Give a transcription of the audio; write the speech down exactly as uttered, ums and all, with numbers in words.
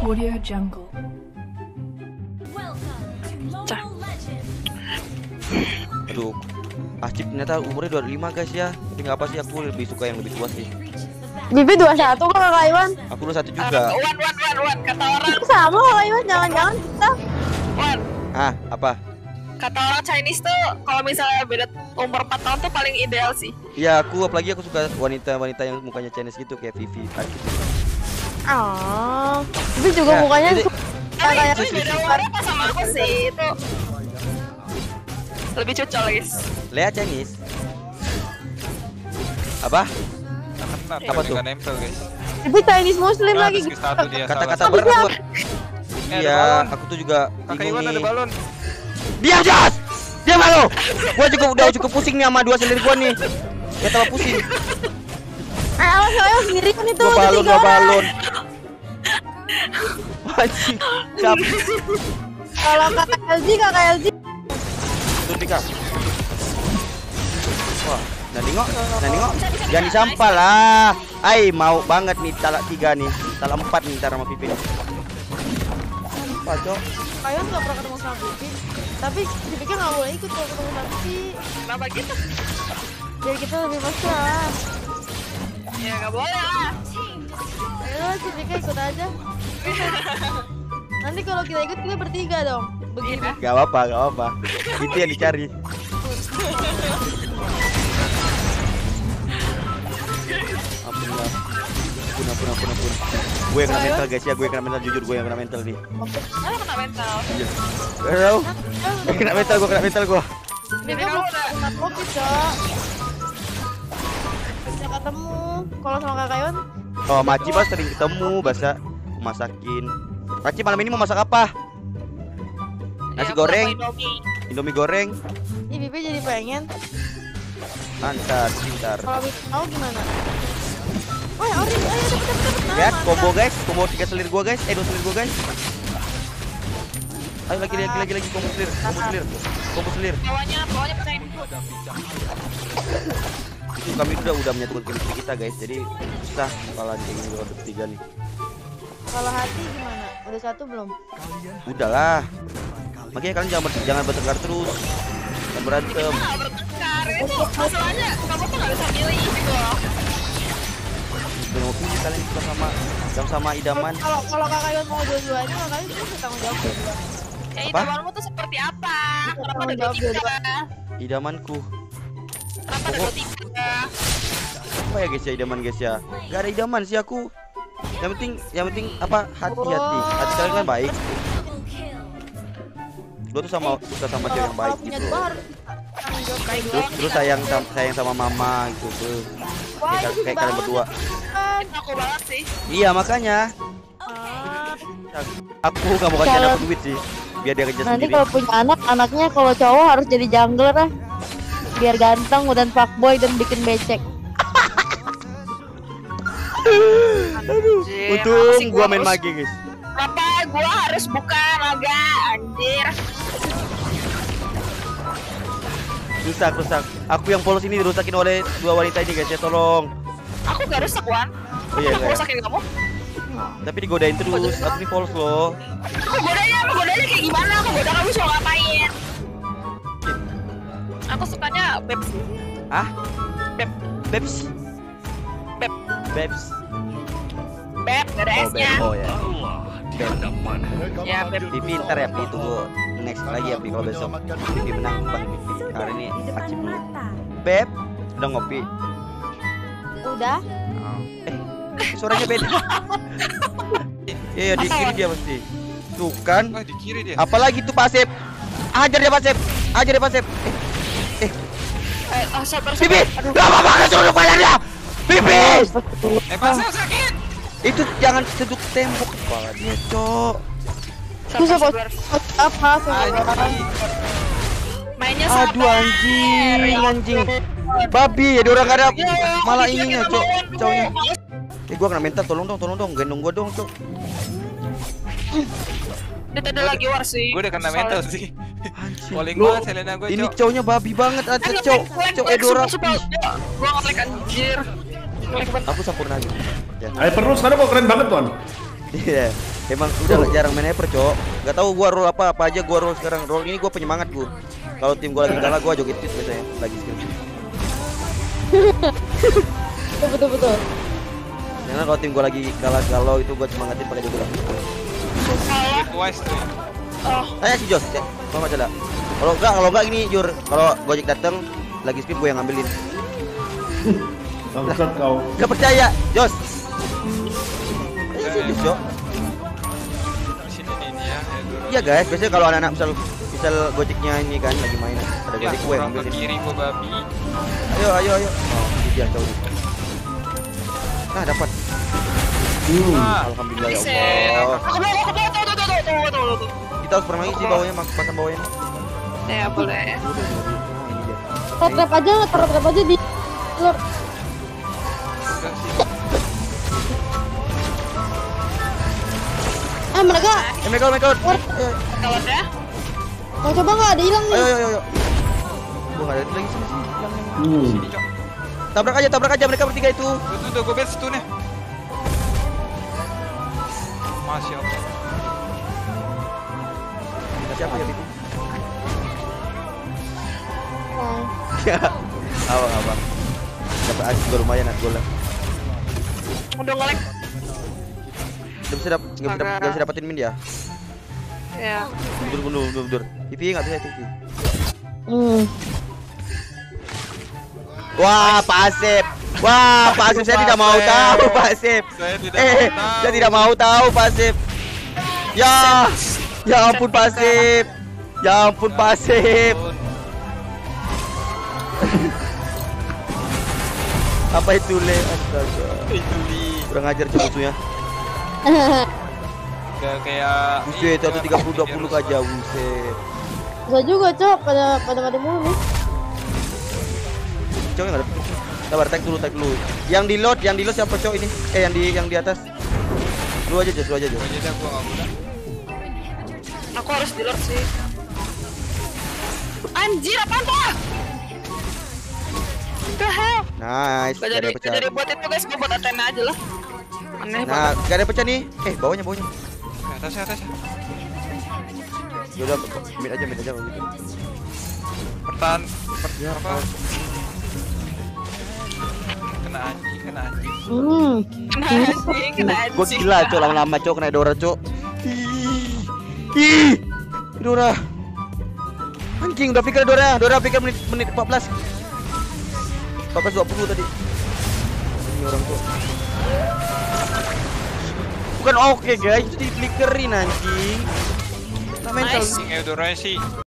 Audio Jungle. Aduh, Acip ternyata umurnya dua puluh lima guys ya. Tapi nggak apa sih, aku lebih suka yang lebih tua sih. Bibi dua puluh satu kok Kak Iwan. Aku dua puluh satu juga. Uh, wan wan wan wan kata orang. Sama Kak Iwan, jangan-jangan kita. Wan, Ah, apa? kata orang Chinese tuh kalau misalnya beda umur empat tahun tuh paling ideal sih. Ya aku apalagi aku suka wanita-wanita yang mukanya Chinese gitu kayak Vivi, Acip. Oh, Bibi juga Ya, mukanya jadi- Tapi kayak tapi beda umurnya pas sama aku sih itu lebih cocok guys. Lea Chinese. Apa? Kena, Apa tuh? nggak nempel guys. Bibi Chinese Muslim Nah, lagi. terus satu dia Kata-kata salah. berat gua. Eh, ada Iya, balon. aku tuh juga Kakak bingung Iwan ada nih. balon. Diam, Jas! Diam lo. Gua juga udah cukup pusing nih sama dua selir gua nih. Ya tambah pusing. Eh, awas awas sendiri kan itu. Gua ada balon, tiga gua orang. balon. Anjing. Cap. Kalau Kak L G, Kak L G. Tuh Pika. Wah, nah nengok, nah nengok. Jangan disampah lah. Ai, mau banget nih talak tiga nih. Talak empat nih ntar sama Pipin. Apa, Cok? Kak Iwan nggak pernah ketemu sama Bibi. Tapi si Bibi nggak boleh ikut kalau ketemu sama Bibi. Kenapa gitu? Biar kita lebih mesra. Ya nggak boleh lah. Ayo si Bibi ikut aja. Nanti kalau kita ikut kita bertiga dong. Begini. Gak apa-apa, gak apa-apa. Itu yang dicari. Ampun lah. Ampun, ampun, ampun, ampun. Gue yang kena mental guys ya, gue yang kena mental, jujur gue yang kena mental nih. Aku kena mental. Halo. Gue kena mental, gue kena mental gue. Bibi mau kena covid Cok. Bisa ketemu. Kalau sama Kak Iwan, Oh, Maci pas sering ketemu, bahasa masakin. Maci malam ini mau masak apa? Nasi Ya, aku goreng, sama Indomie. Indomie goreng. ini Bibi jadi pengen. Antar, pintar. Kalau Bibi mau gimana? Wah, Ori, ayo cepet cepet cepet. Nah, Lihat mana? combo guys, combo tiga selir gua guys, eh dua selir gua guys. Ayo lagi lagi lagi lagi combo selir, combo selir, combo selir. Bawahnya bawahnya pecahin. Itu kami udah udah menyatukan chemistry kita guys, jadi susah kalau kayak gini kalau bertiga nih. Kalau hati gimana? Udah satu belum? Udahlah. Makanya kalian jangan ber- jangan bertengkar terus. Jangan berantem. Nggak bertengkar itu masalahnya kamu tuh nggak bisa milih gitu loh. Jangan mau pilih kalian suka sama sama-sama idaman. Kalau kalau Kak Iwan mau dua-duanya, Kak Iwan bisa tanggung jawab dua. Ya Apa? idamanmu tuh seperti apa? Kenapa ada Tanggung dua jawab tiga? Idamanku. Kenapa ada dua tiga? Apa ya guys ya idaman guys ya? Gak ada idaman sih aku. Yang penting yang penting apa hati-hati. Hati kalian kan baik. Gue tuh sama suka sama cewek yang baik Kalau punya gitu. dua harus tanggung jawab kayak dua. Terus terus sayang sama sayang sama mama gitu tuh. Wah, Kayak, itu kayak kalian banget. berdua. Kan. Itu aku banget sih. Iya makanya Ah, aku gak mau kasih Kalau- anak duit sih. Biar dia kerja nanti sendiri. kalau punya anak, anaknya kalau cowok harus jadi jungler ah. Biar ganteng dan fuckboy dan bikin becek. Anjir, apa sih Untung gua main harus- magi guys. Kenapa gua harus buka naga anjir? Rusak rusak. Aku yang polos ini dirusakin oleh dua wanita ini guys ya, tolong. Aku gak rusak Wan. Oh iya, Aku iya. rusakin kamu. Tapi digodain terus. Aku ini polos loh. Aku godanya, aku godanya kayak gimana? Aku goda kamu suka ngapain? Aku sukanya babes. Ah? Beb, Babes. beb, Babes. beb, gak ada Oh, S-nya. beb. Oh ya. Beb. Ya beb. Pipi ntar ya, Pi tunggu next lagi ya, Pi kalau besok Pipi menang bang Pipi. Hari ini Acip dulu. Beb, udah ngopi. Udah. Eh, suaranya beda. Iya, ya, di kiri dia pasti. Tuh kan. Wah, di kiri dia. Apalagi tuh Pak Sep. Ajar dia Pak Sep. Ajar dia Pak Sep. Eh, Eh, oh, sabar, Pipi, sabar. Aduh. lama banget suruh badannya. Pipi. Eh, pasal sakit. Itu jangan seduk tembok kepala dia, Cok. Terus Sabar, apa? sabar. Apa? Sabar. Mainnya sabar. Aduh anjing, anjing. Babi, ada orang ada malah ininya, Cok. Cowoknya. Eh, gua kena mental, tolong dong, tolong dong, gendong gua dong, Cok. Dia tadi lagi war sih. Gue udah kena mental sih. Anjing. Calling Lu- gua Selena gua, Ini Cok. cowoknya babi banget aja, Cok. Cok Edora. Gua nge-lag anjir. Nge-lag banget. Aku sampurna aja. Ya. Hyper lu sekarang kok keren banget, Ton. Iya. Emang udah nggak jarang main hyper, Cok. Gak tahu gua roll apa apa aja gua roll sekarang. Roll ini gua penyemangat gua. Kalau tim gua lagi kalah gua joget fit biasanya lagi skill. Betul betul betul. Karena kalau tim gua lagi kalah galau itu gua semangatin pakai joget. Wise tuh. Oh, Tanya si Jos, ya. Kalau enggak Kalau enggak, kalau enggak gini Jur, kalau Gojek datang lagi skip gua yang ngambilin. Bangsat kau. Gak percaya, Jos. Ayo sih, Jos, Jo. Di sini nih ini ya. Iya guys, biasanya kalau anak-anak misal misal Gojeknya ini kan lagi main, ada Ya, Gojek gue yang orang ke ngambilin. kiri gua babi. Ayo, ayo, ayo. Oh, ini dia cowok. Nah, dapat. Hmm. Ah, Alhamdulillah ya bisa. Allah. Aku mau, aku mau, tuh, tuh, tuh, tuh, tuh, tuh, tuh. Kita harus pernah lagi sih bawahnya, mak pasang bawahnya. Ya boleh. Ini dia. Trap aja, trap trap aja di telur. enggak sih. Eh mereka Eh, make out, make out. What? Ayo, Kalau ya, mau coba nggak? Ada hilang nih. ayo, ayo, ayo. Gua enggak ada lagi sini sini. Hmm. Sini, Cok. Tabrak aja, tabrak aja mereka bertiga itu. Tuh, tuh, tuh, gua bet stunnya. Masya Allah. Siapa yang itu? Nah, Ya. Awang, awang. Dapat asis juga lumayan at gol lah. udah ngelek. Enggak bisa dapat enggak bisa dap- nggak bisa dapetin min dia. Ya. Mundur, mundur, mundur, mundur. T V enggak bisa T V. hmm. Wah, Pak Asep. Wah, Pak Asep saya tidak mau tahu, Pak Asep. Saya tidak Eh, mau tahu. saya tidak mau tahu, Pak Asep. Ya, ya ampun Pak Asep. Ya ampun Pak Asep. Apa itu le? Astaga. Itu di Kurang ajar cuy musuhnya. Udah kayak Buset, satu tiga puluh dua puluh aja, buset. Bisa juga cok pada pada pada mulu nih. Cowok enggak ada. Sabar, tag dulu, tag dulu. Yang di load, yang di load siapa cowok ini? Eh, yang di yang di atas. Lu aja, Jos, lu aja, Jos. Gua aja gua enggak mudah. Aku harus di luar sih. Anjir, apaan tuh? The hell? Nice, Gak gak jadi, ada gak pecah. jadi buat itu guys, gue buat Athena aja lah. Aneh Nah, banget. gak ada pecah nih. Eh, bawahnya, bawahnya. Ke atasnya, atasnya. Ya udah, mid aja, mid aja kalau gitu. Pertahan, per, apa? Kena anjing, kena anjing. Hmm. Kena anjing, kena anjing. Gua gila, cok, lama-lama cok kena Dora, cok. Ih. Ih. Dora. Anjing, udah pikir Dora, Dora pikir menit menit empat belas. empat belas dua puluh tadi. Ini orang tuh. Bukan oke, guys, itu di flickerin anjing. Nah, mental. Nice. Anjing Eudora sih